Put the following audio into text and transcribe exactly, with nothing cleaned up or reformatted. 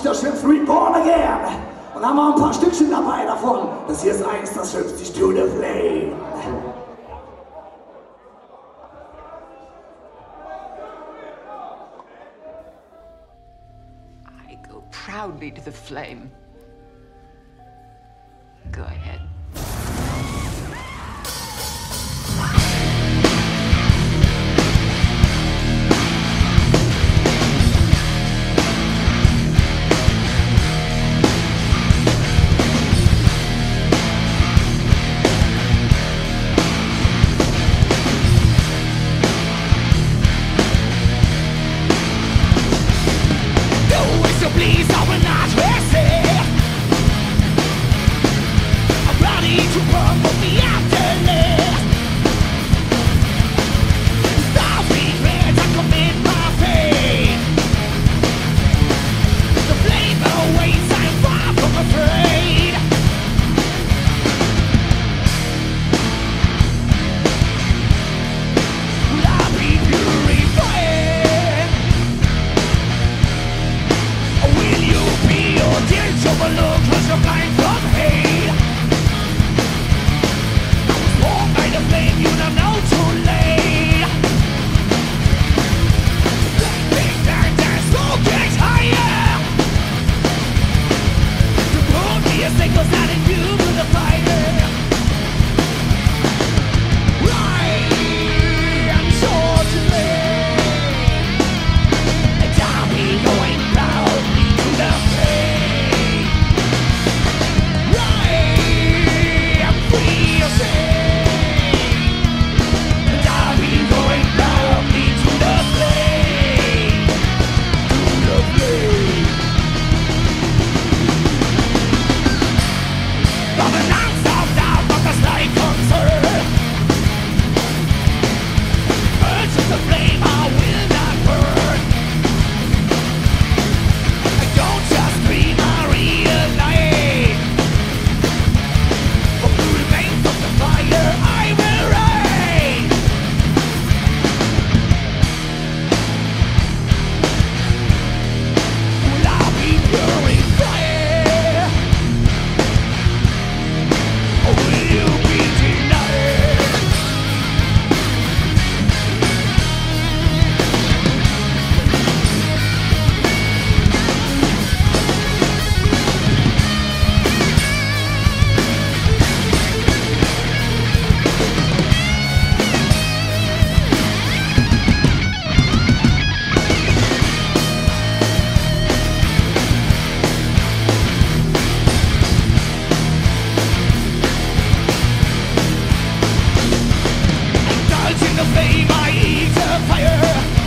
das Schiff Reborn Again. Und haben wir ein paar Stückchen dabei davon. Das hier ist eins, das Schiff, die To the Flame. I go proudly to the flame. Go ahead. Please, I will not resist. I'm ready to burn for the afterlife. Without regret, I commit my fate. The flame awaits, I'm far from afraid. Will I be purified? Will you be your tears overlooked cause you're blind from hate? I was born by the flame, you don't know too late. Flaming back, that smoke gets higher. To pull me a snake goes out and you to the fire. I am sure to live, and I'll be going proudly to the flame. I am free of shame, and I'll be going proudly to the flame, to the flame. From an ounce of doubt, not the slight concern. Burns with the flame, I will not burn. I don't just dream, I realize. From the remains of the fire, I will rise. Will I be purified? Or will you be denied? Indulge in the flame, I eat the fire.